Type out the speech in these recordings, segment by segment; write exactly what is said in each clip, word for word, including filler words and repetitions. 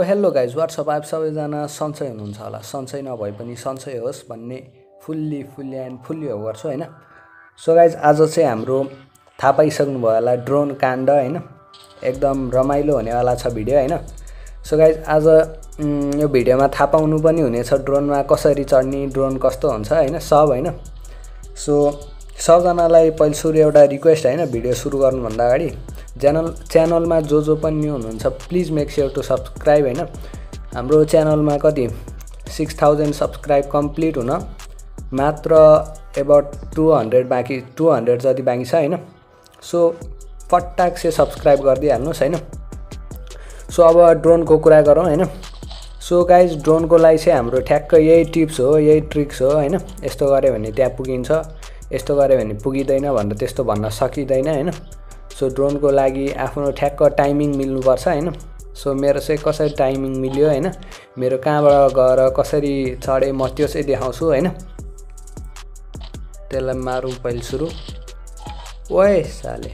Hello guys what's up आप सबैजना सन्चै हुनुहुन्छ होला। सन्चै नभए पनि सन्चै होस् भन्ने फुल्ली फुल्ली एन्ड फुल्ली हो गर्छु हैन। सो गाइज आज चाहिँ हाम्रो थाहा पाइसक्नु भयो होला ड्रोन काण्ड हैन, एकदम रमाइलो हुनेवाला छ भिडियो हैन। सो गाइज आज यो भिडियोमा थाहा पाउनु पनि हुनेछ ड्रोनमा कसरी चढ्ने, ड्रोन कस्तो हुन्छ हैन सब हैन। सो सबजनालाई पहिलो सुरु एउटा रिक्वेस्ट हैन, भिडियो सुरु गर्नुभन्दा अगाडि च्यानल च्यानलमा जो जो पनि न्यू हुनुहुन्छ please make sure to subscribe हैन। हाम्रो च्यानलमा कति सिक्स थाउजन्ड सब्सक्राइब कम्प्लिट हुन मात्र एबाउट टू हन्ड्रेड बाँकी टू हन्ड्रेड जति बाँकी छ हैन। सो फटाक से सब्सक्राइब गरिदिइहाल्नुहोस् हैन। सो अब ड्रोनको कुरा गरौँ हैन। सो गाइज ड्रोनको लागि चाहिँ हाम्रो ठ्याक्क यही टिप्स हो, यही ट्रिक्स हो हैन। यस्तो गऱ्यो भने त्यहाँ पुगिन्छ, यस्तो गऱ्यो भने पुगिँदैन भनेर त्यस्तो भन्न सकिँदैन हैन। सो ड्रोनको लागि आफ्नो ठ्याक्क टाइमिङ मिल्नुपर्छ हैन। सो मेरो चाहिँ कसरी टाइमिङ मिल्यो हैन, मेरो कहाँबाट गएर कसरी चढेँ म त्यो चाहिँ देखाउँछु हैन। त्यसलाई मारौँ पहिले सुरु। ओए साले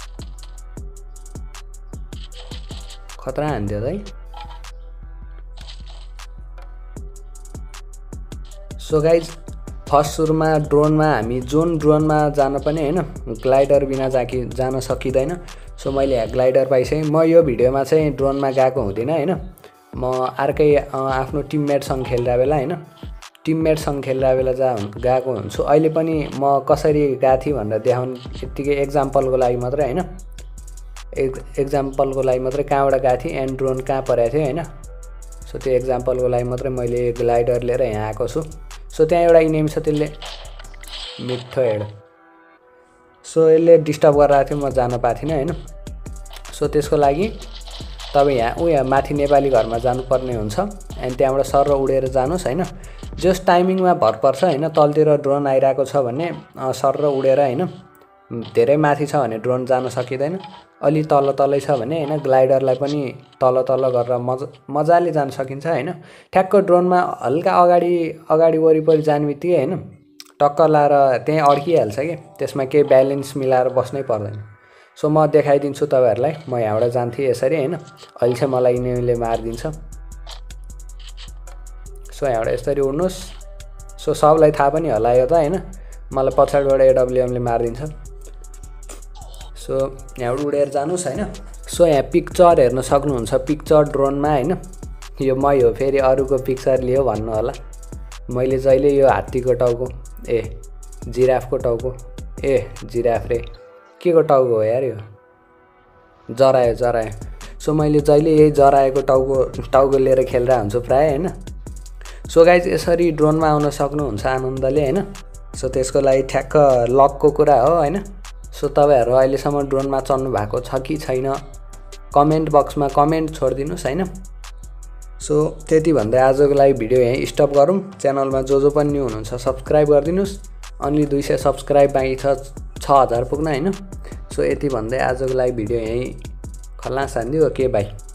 खतरा हान्दियो है। सो गाइज फर्स्ट सुरुमा ड्रोनमा हामी जुन ड्रोनमा जान पनि हैन ग्लाइडर बिना जाकि जान सकिँदैन। सो मैले यहाँ ग्लाइडर पाइसकेँ। म यो भिडियोमा चाहिँ ड्रोनमा गएको हुँदिनँ हैन, म अर्कै आफ्नो टिममेटसँग खेल्दा बेला हैन, टिममेटसँग खेल्दा बेला जा गएको हुन्छु। अहिले पनि म कसरी गएको थिएँ भनेर देखाउनु यत्तिकै एक्जाम्पलको लागि मात्रै हैन, एक्जाम्पलको लागि मात्रै कहाँबाट गएको थिएँ एन्ड ड्रोन कहाँ परेको थियो हैन। सो त्यो एक्जाम्पलको लागि मात्रै मैले ग्लाइडर लिएर यहाँ आएको छु। सो त्यहाँ एउटा इनेमी छ, त्यसले मिठो हेड। सो यसले डिस्टर्ब गरिरहेको थियो, म जान पाएको थिइनँ हैन। सो त्यसको लागि तपाईँ यहाँ ऊ यहाँ माथि नेपाली घरमा जानुपर्ने हुन्छ एन्ड त्यहाँबाट सर उडेर जानुहोस् हैन। जस टाइमिङमा भर पर्छ हैन, तलतिर ड्रोन आइरहेको छ भने सर उडेर हैन, धेरै माथि छ भने ड्रोन जान सकिँदैन, अलि तल तलै छ भने हैन ग्लाइडरलाई पनि तल तल गरेर मजा मजाले जान सकिन्छ हैन। ठ्याक्क ड्रोनमा हल्का अगाडि अगाडि वरिपरि जाने बित्तिकै हैन टक्क लाएर त्यहीँ अड्किहाल्छ कि, त्यसमा केही ब्यालेन्स मिलाएर बस्नै पर्दैन। सो म देखाइदिन्छु तपाईँहरूलाई, म यहाँबाट जान्थेँ यसरी हैन, अहिले चाहिँ मलाई यिनीहरूले मारिदिन्छ। सो यहाँबाट यसरी उड्नुहोस्। सो सबलाई थाहा पनि होला यो त हैन, मलाई पछाडिबाट एडब्ल्युएमले मारिदिन्छ। सो यहाँबाट उडेर जानुहोस् हैन। सो यहाँ पिक्चर हेर्न सक्नुहुन्छ, पिक्चर ड्रोनमा हैन, यो मै हो फेरि अरूको पिक्चर लियो भन्नु होला। मैले जहिले यो हात्तीको टाउको, ए जिराफको टाउको, ए जिराफ रे के को टाउको हो यार, यो जरायो जरायो। सो मैले जहिले यही जराएको टाउको टाउको लिएर खेलिरहेको हुन्छु प्रायः हैन। सो गाइज यसरी ड्रोनमा आउन सक्नुहुन्छ आनन्दले हैन। सो त्यसको लागि ठ्याक्क लकको कुरा हो हैन। सो तपाईँहरू अहिलेसम्म ड्रोनमा चढ्नु भएको छ कि छैन कमेन्ट बक्समा कमेन्ट छोडिदिनुहोस् हैन। सो त्यति भन्दै आजको लागि भिडियो यहीँ स्टप गरौँ। च्यानलमा जो जो पनि न्यू हुनुहुन्छ सब्सक्राइब गरिदिनुहोस्। अन्ली दुई सय सब्सक्राइब बाँकी छ छ हजार पुग्न हैन। सो यति भन्दै आजको लागि भिडियो यहीँ खल्लास हान्दियो। Okay by.